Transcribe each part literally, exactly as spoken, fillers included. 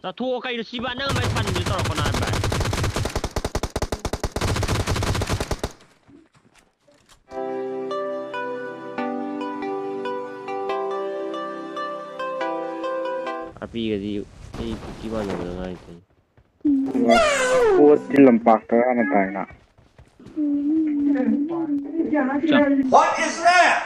ꯆꯠꯊꯣꯛꯑꯣ ꯀꯩꯅꯣ ꯁꯤꯕ ꯅꯪ ꯑꯃ ꯄꯟꯕꯗꯨ ꯇꯧꯔꯛꯀꯅꯣ ꯍꯥꯏꯕ ꯑꯄꯤꯒꯗꯤ ꯑꯩ ꯐꯤꯐꯇꯤ ꯋꯥꯟ ꯌꯧꯕꯗ ꯉꯥꯏꯔꯤ ꯄꯣꯠꯇꯤ ꯂꯝꯄꯥꯛꯇ ꯍꯥꯟꯅ ꯇꯥꯏꯅ What is that?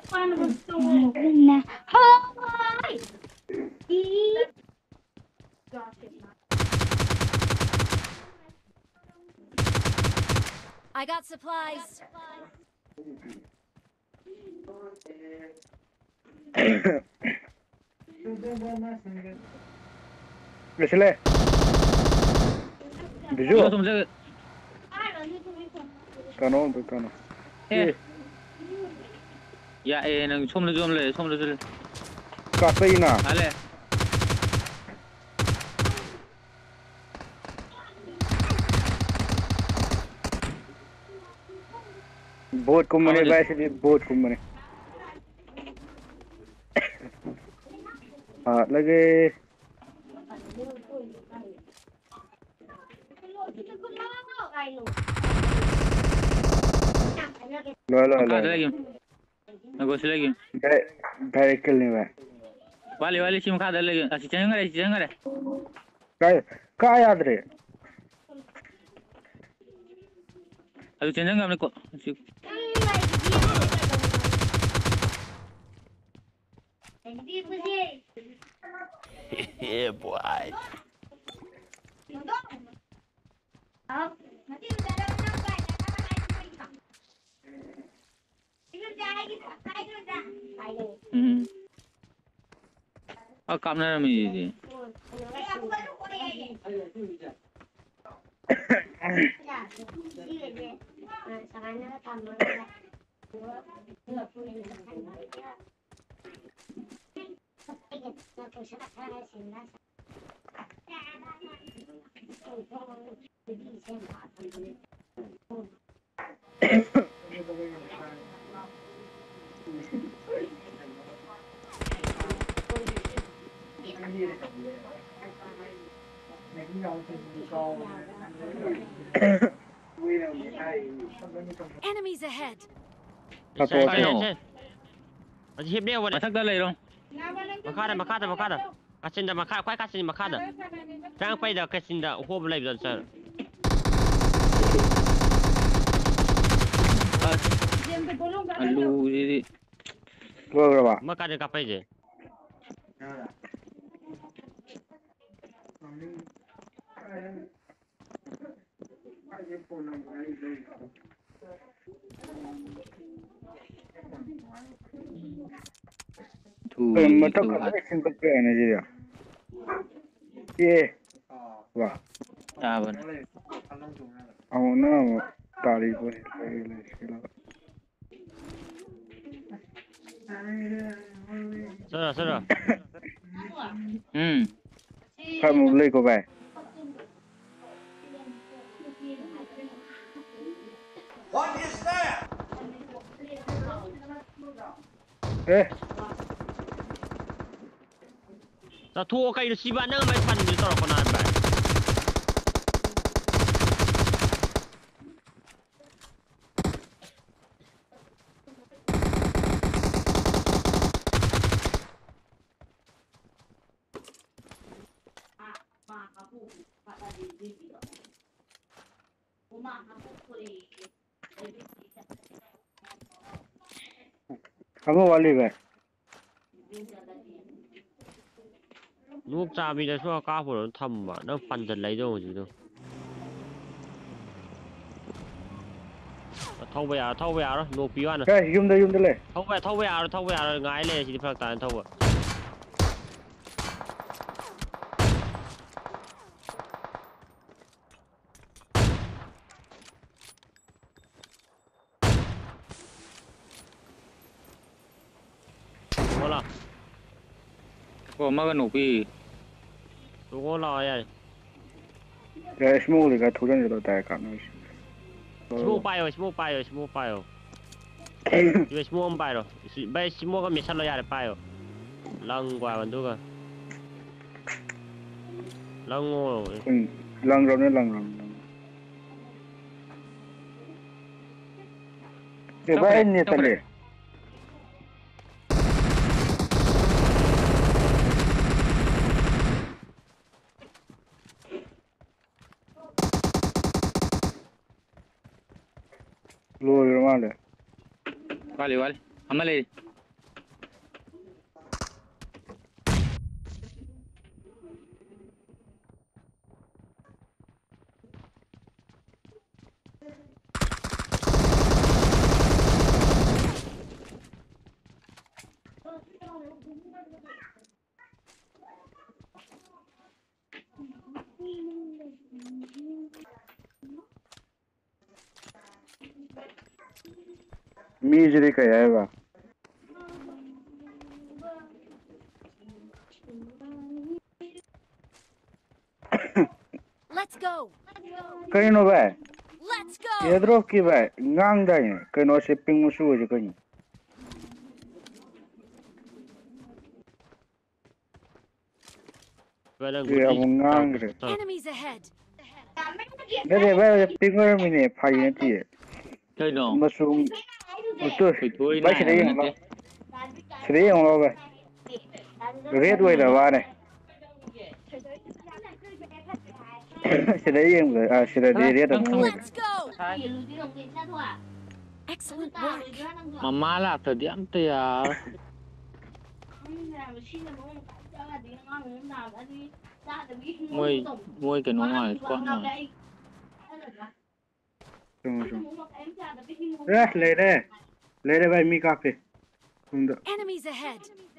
I got supplies. Vesile. Biju. Kano, kano. Eh. Ya, eh, nang somle somle, somle somle. Kasa ina. Ale. Boat kumane guys, ini boat kumane. Ah, lagi. Lo lo lo. Ada lagi. Nago lagi. Direct kill nih, Pak. Wali wali sim kada lagi. Asih jangan ada, asih jangan ada. Kaya, kaya adre. Aduh jangan nggak kok. Yeah, boy. Hmm. Oh, kamera ini. Enemies ahead. Satu Saya, orang. saya, saya. Masih hip dia, wadah. Masak dah lah, Irong. Makada, makada, makada. Kasin dah makada, kau kasin makada. Jangan kau dah kasin dah, aku boleh bilang sir. Aduh, ini. Gua berapa? Makada kau aja. Tuh, Mata tuh. kau action betul ni dia. Ye. Wah. Ya, benar. Aku nak tali pun lagi sekali. Sudah, sudah. Hmm. Kamu boleh kau bay. What is that? Eh. Chathuo kayo siba nang may panbili tawrokkono haiba. Kamu wali bay. Nuk chabi da so ka phoro thamma nang panjat lai do ji do. Thauba ya thauba ya ro nok pi wa na. Guys, yum da yum da le. Thauba thauba ya ro thauba ya ro ngai le si phak ta thauba. Hola. Kok makan upi? Tuko la ya. Ya, semua le ka thuran je ta ka na. Smoke payo, smoke payo, smoke payo. Yo smoke am payo. Bai smoke ka misal lo ya re payo. Lang kwa bandu ka. Lango. Kun lang ram ne lang ram. Eh vai ne tale. Lo male. Vale, vale. Amale. Mijre ka hai ba. Let's go. Kai no ba. Let's go. Airdrop ki ba ngang da ni. Kai no shipping mu su je kai. Ye am ngang re. Enemies ahead. Dere ba pinger mi ne phai ne ti. Chơi nó. Ma su tu. Phải thôi Ba này. shi de lo. Shi de lo ba. Red way da ba ne. Shi de yeng ba. Ah shi de red da mo. Let's go. Excellent work. Mama là thời điểm thì à. Môi môi cái nó ngoài con ngoài. Sung sung. Eh le de. Le de ba mi ka pe. Sunda. Enemies ahead.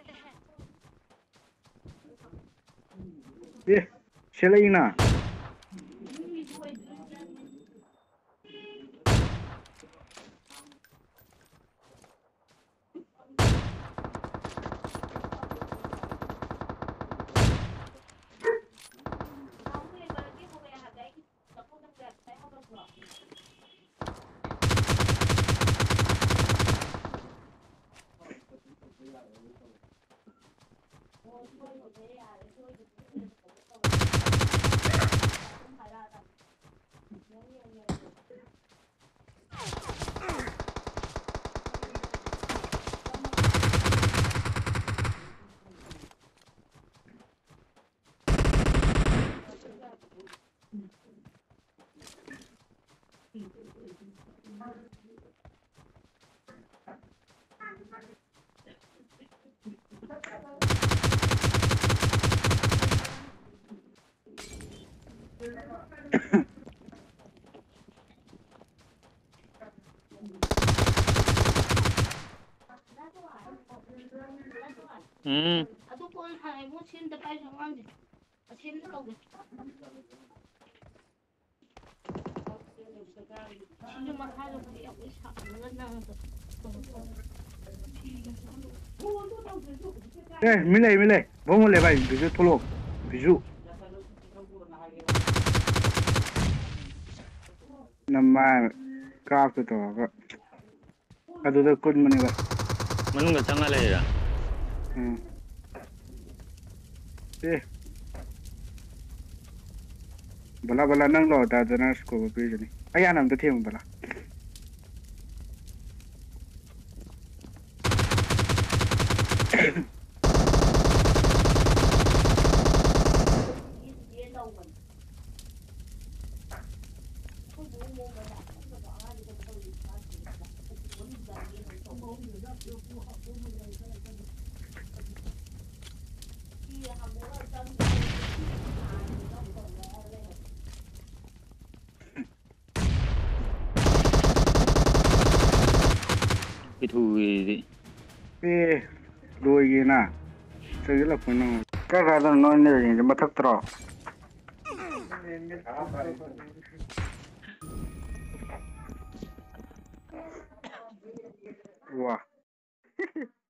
Ye. Shela ina. Ừ. Eh, mile mile. Vamos levar bisu tholo. Bisu. Nama ka ko to ga. Adu da kun mani ba. Mình người chẳng ai à. Hmm. Eh. Bala bala nang lo da da na sko ba pe jani. Aya nam da them bala. Cái thù gì. Eh, loi gi na. Sai la kun no. Ka ga da no ne ni ma thak tro. Wow.